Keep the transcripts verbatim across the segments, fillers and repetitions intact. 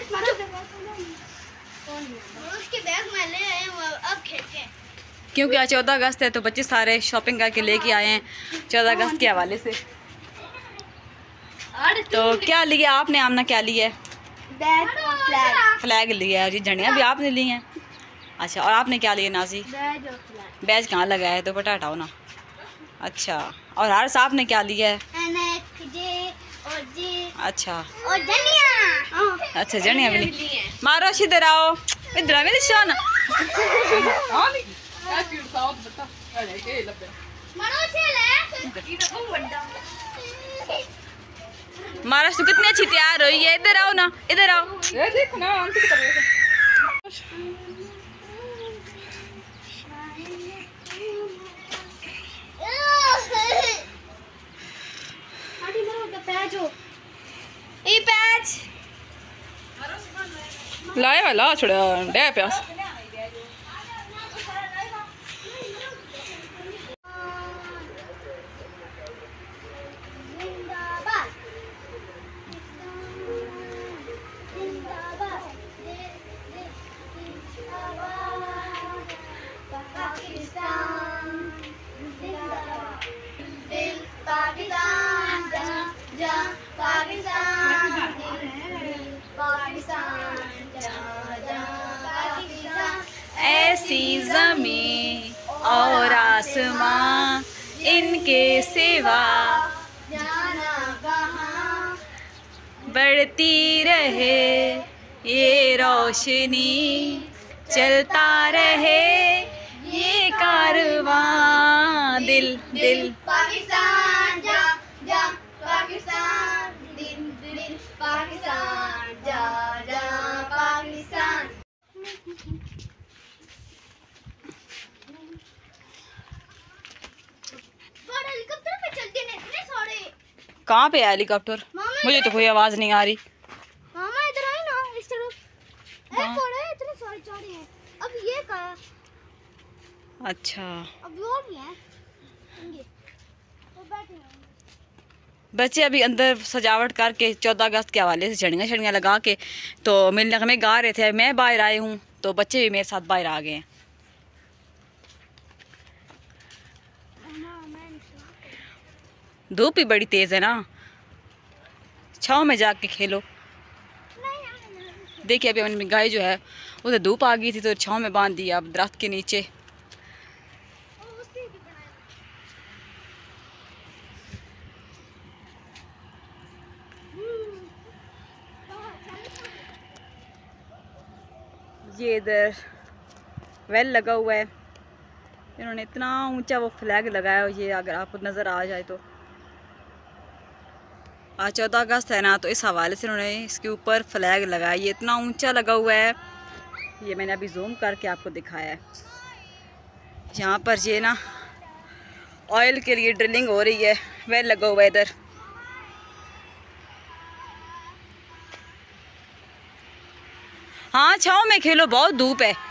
उसके बैग में ले आए वो अब खेलते हैं क्योंकि आज चौदह अगस्त है तो बच्चे सारे शॉपिंग करके लेके आए हैं चौदह अगस्त के हवाले से। तो क्या लिया आपने? आमना क्या लिया है? बैग और फ्लैग। फ्लैग लिया है जी, झंडियाँ भी आपने ली हैं। अच्छा, और आपने क्या लिया नाजी? बैग और फ्लैग। बैज कहाँ लगा है? तो बटा हटाओ ना। अच्छा, और हर साहब ने क्या लिया है? और जी अच्छा और जनिया। अच्छा जनिया भी ली। मारो इधर आओ, इधर आओ मेरी शान। महाराज तू कितनी अच्छी तैयार हुई है, इधर आओ ना, इधर आओ। देखो ना आंटी की तरह। ये पैच लाए वाला छोड़ा डे प्यास। ऐसी ज़मीं और आसमां इनके सिवा बढ़ती रहे ये रोशनी, चलता रहे ये कारवां। दिल दिल पाकिस्तान जा जा पाकिस्तान, दिल दिल पाकिस्तान जा जा पाकिस्तान। हेलीकॉप्टर पे चलते हैं इतने सारे। कहाँ पे है हेलीकॉप्टर? मुझे तो कोई आवाज नहीं आ रही। मामा इधर आई ना, इस तरफ। ए थोड़े इतने सारे चढ़े हैं। अब ये का है? अच्छा, अब वो भी है तो बैठे हैं बच्चे अभी अंदर सजावट करके चौदह अगस्त के हवाले से झड़ियाँ शड़ियाँ लगा के तो मिलने में गा रहे थे। मैं बाहर आई हूँ तो बच्चे भी मेरे साथ बाहर आ गए हैं। धूप भी बड़ी तेज है ना, छाँव में जाके खेलो। देखिए अभी अपनी गाय जो है उधर धूप आ गई थी तो छाँव में बांध दिया, अब दरख्त के नीचे। ये इधर वेल लगा हुआ है, इन्होंने इतना ऊंचा वो फ्लैग लगाया। ये अगर आपको नज़र आ जाए तो आज चौदह अगस्त है ना, तो इस हवाले से इन्होंने इसके ऊपर फ्लैग लगाया। ये इतना ऊंचा लगा हुआ है, ये मैंने अभी जूम करके आपको दिखाया है। यहाँ पर ये ना ऑयल के लिए ड्रिलिंग हो रही है, वेल लगा हुआ है इधर। हाँ छाँव में खेलो, बहुत धूप है।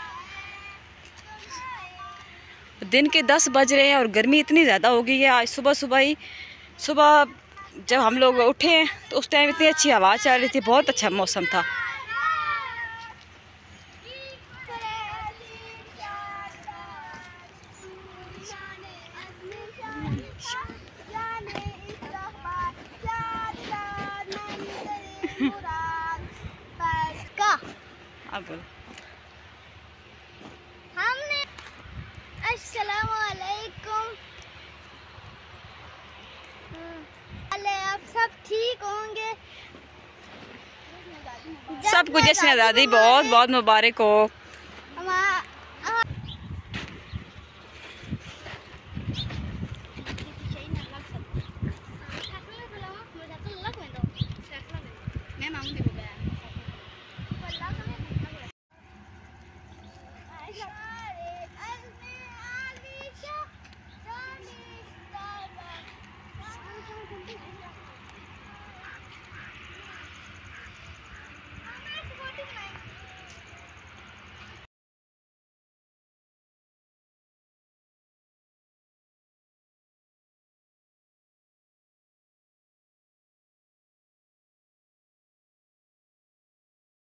दिन के दस बज रहे हैं और गर्मी इतनी ज़्यादा हो गई है। आज सुबह सुबह ही सुबह जब हम लोग उठे हैं तो उस टाइम इतनी अच्छी हवा चल रही थी, बहुत अच्छा मौसम था। अब बोलो। हमने अस्सलामुअलैकुम, आप सब ठीक होंगे? सबको जश्न आज़ादी बहुत बहुत मुबारक हो।